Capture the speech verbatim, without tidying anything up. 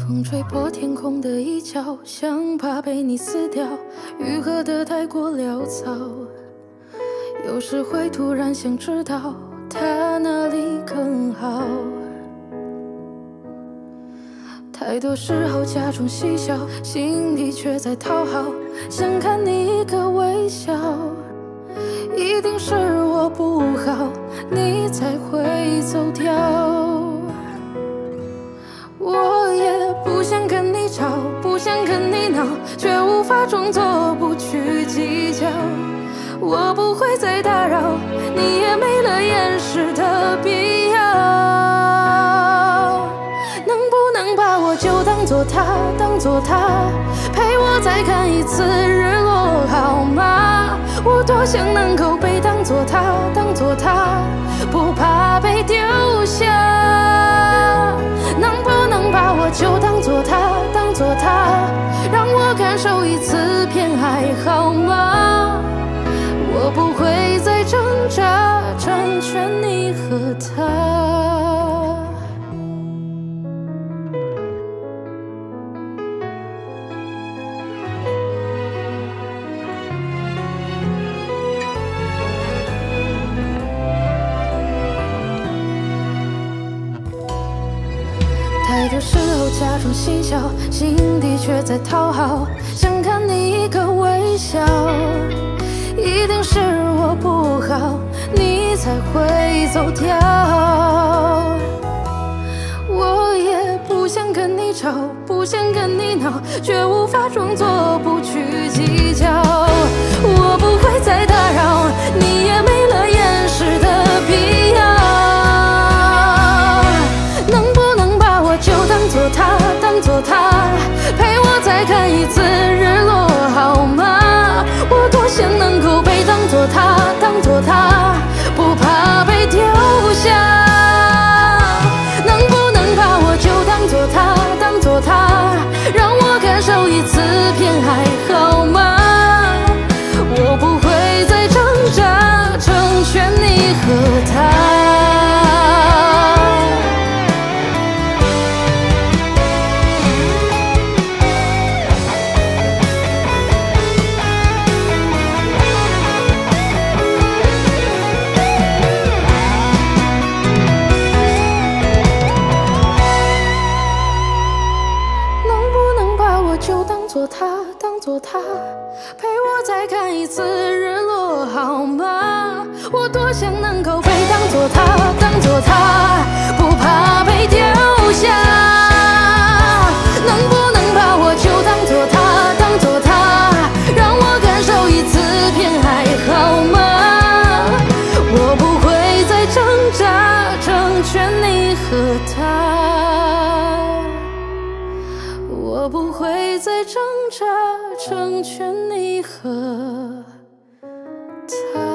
风吹破天空的一角，生怕被你撕掉，愈合得太过潦草。有时会突然想知道，他哪里更好。太多时候假装嬉笑，心里却在讨好，想看你一个微笑。一定是我不好，你才会走掉。我也不想跟你吵，不想跟你闹，却无法装作不去计较。我不会再打扰，你也没了掩饰的必要。能不能把我就当作他，当作他，陪我再看一次日落好吗？我多想能够被当作他，当作他，不怕被丢下。能不能把我就当作他，当作他，让我感受一次偏爱好吗？我不会再挣扎，成全你和他。太多时候假装嬉笑，心底却在讨好，想看你一个微笑。一定是我不好，你才会走掉。我也不想跟你吵，不想跟你闹，却无法装作不去计较。我不会再打扰，你也没了掩饰的必要。能不能把我就当作他，当作他，陪我再看一次日落好吗？我多想能够被当作他，当作他，不怕被丢下。能不能把我就当作他，当作他，让我感受一次偏爱好吗？我不会再挣扎，成全你和他。他当作他，陪我再看一次日落好吗？我多想能够被当作他，当作他，不怕被丢下。能不能把我就当作他，当作他，让我感受一次偏爱好吗？我不会再挣扎，成全你和他。我不会再挣扎，成全你和他。